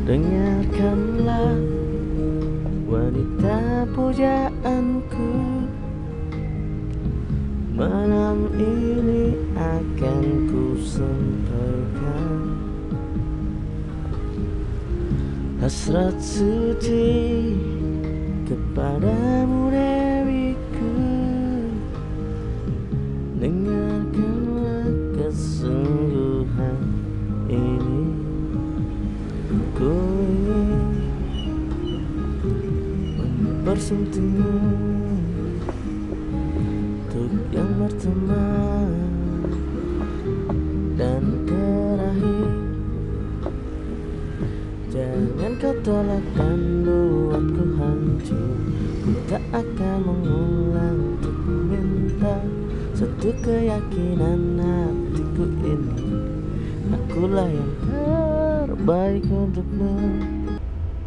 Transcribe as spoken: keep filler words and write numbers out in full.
Dengarkanlah wanita pujaanku, malam ini akan ku sampaikan hasrat suci kepadamu dewiku. Dengarkanlah kesungguhan ini, ku ingin bersuntingmu untuk yang pertama dan terakhir. Jangan kau tolak dan buatku hancur. Ku tak akan mengulang untuk minta satu keyakinan hatiku ini. Akulah yang terbaik untukmu.